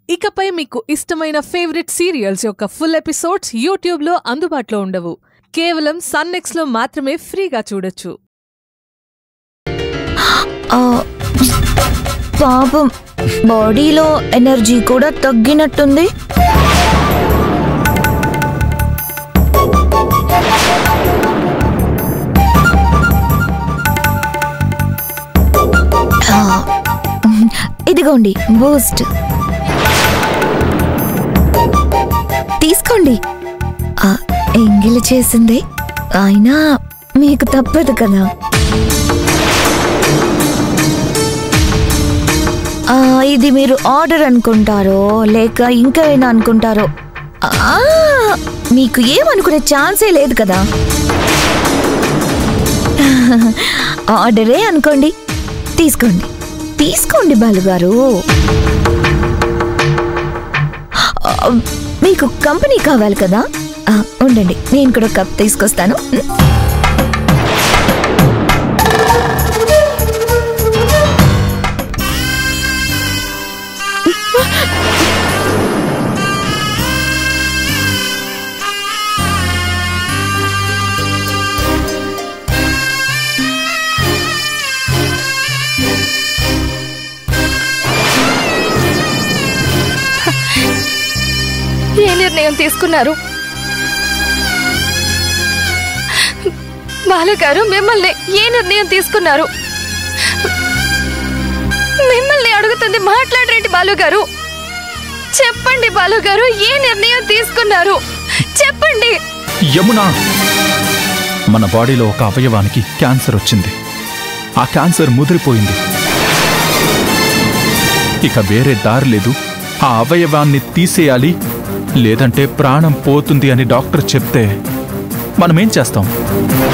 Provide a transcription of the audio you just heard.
ఇకపై మీకు ఇష్టమైన ఫేవరెట్ సీరియల్స్ యొక్క ఫుల్ ఎపిసోడ్స్ యూట్యూబ్లో అందుబాటులో ఉండవు. కేవలం సన్నెక్స్లో మాత్రమే ఫ్రీగా చూడొచ్చు. పాపం బాడీలో ఎనర్జీ కూడా తగ్గినట్టుంది. ఇదిగోండి బూస్ట్ తీసుకోండి. ఎంగిలి చేసింది అయినా మీకు తప్పదు కదా. ఇది మీరు ఆర్డర్ అనుకుంటారో లేక ఇంకేమైనా అనుకుంటారో మీకు ఏమనుకునే ఛాన్సే లేదు కదా. ఆర్డరే అనుకోండి. తీసుకోండి తీసుకోండి బాలుగారు. మీకు కంపెనీ కావాలి కదా, ఉండండి నేను కూడా కప్ తీసుకొస్తాను. ఏ నిర్ణయం తీసుకున్నారు బాలుగారు? మిమ్మల్ని ఏ నిర్ణయం తీసుకున్నారు? మిమ్మల్ని అడుగుతుంది, మాట్లాడరేంటి బాలుగారు? చెప్పండి బాలుగారు, ఏ నిర్ణయం తీసుకున్నారు చెప్పండి. యమునా, మన బాడీలో ఒక అవయవానికి క్యాన్సర్ వచ్చింది. ఆ క్యాన్సర్ ముదిరిపోయింది. ఇక వేరే దారి లేదు. ఆ అవయవాన్ని తీసేయాలి, లేదంటే ప్రాణం పోతుంది అని డాక్టర్ చెప్తే మనమేం చేస్తాం?